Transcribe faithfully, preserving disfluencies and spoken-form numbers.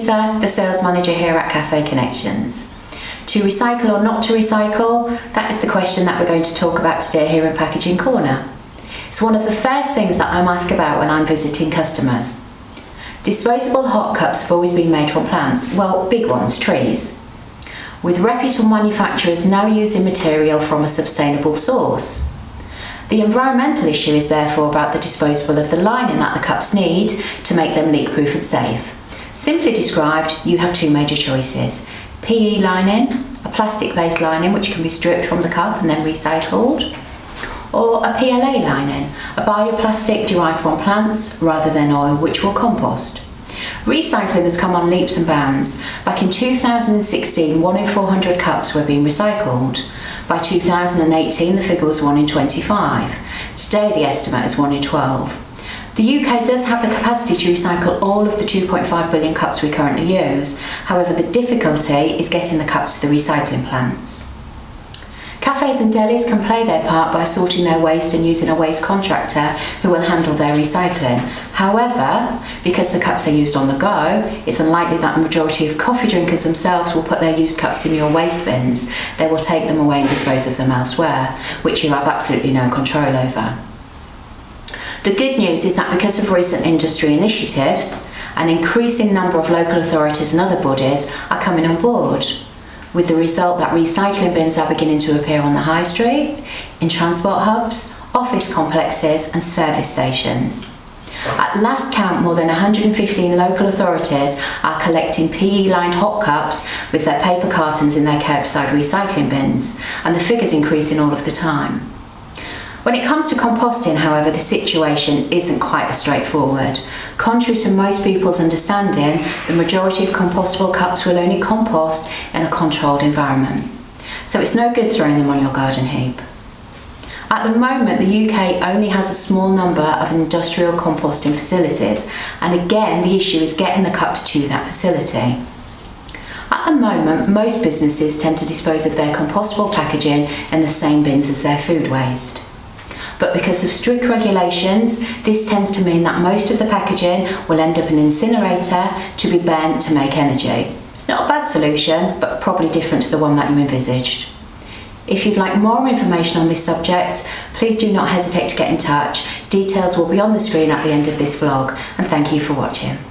Lisa, the sales manager here at Cafe Connections. To recycle or not to recycle, that is the question that we're going to talk about today here in Packaging Corner. It's one of the first things that I'm asked about when I'm visiting customers. Disposable hot cups have always been made from plants, well, big ones, trees, with reputable manufacturers now using material from a sustainable source. The environmental issue is therefore about the disposal of the lining that the cups need to make them leak-proof and safe. Simply described, you have two major choices: P E lining, a plastic-based lining which can be stripped from the cup and then recycled, or a P L A lining, a bioplastic derived from plants rather than oil, which will compost. Recycling has come on leaps and bounds. Back in two thousand sixteen, one in four hundred cups were being recycled. By two thousand eighteen, the figure was one in twenty-five. Today, the estimate is one in twelve. The U K does have the capacity to recycle all of the two point five billion cups we currently use. However, the difficulty is getting the cups to the recycling plants. Cafes and delis can play their part by sorting their waste and using a waste contractor who will handle their recycling. However, because the cups are used on the go, it's unlikely that the majority of coffee drinkers themselves will put their used cups in your waste bins. They will take them away and dispose of them elsewhere, which you have absolutely no control over. The good news is that because of recent industry initiatives, an increasing number of local authorities and other bodies are coming on board, with the result that recycling bins are beginning to appear on the high street, in transport hubs, office complexes and service stations. At last count, more than one hundred fifteen local authorities are collecting P E-lined hot cups with their paper cartons in their curbside recycling bins, and the figure's increasing all of the time. When it comes to composting, however, the situation isn't quite as straightforward. Contrary to most people's understanding, the majority of compostable cups will only compost in a controlled environment. So it's no good throwing them on your garden heap. At the moment, the U K only has a small number of industrial composting facilities, and again, the issue is getting the cups to that facility. At the moment, most businesses tend to dispose of their compostable packaging in the same bins as their food waste. But because of strict regulations, this tends to mean that most of the packaging will end up in an incinerator to be burnt to make energy. It's not a bad solution, but probably different to the one that you envisaged. If you'd like more information on this subject, please do not hesitate to get in touch. Details will be on the screen at the end of this vlog, and thank you for watching.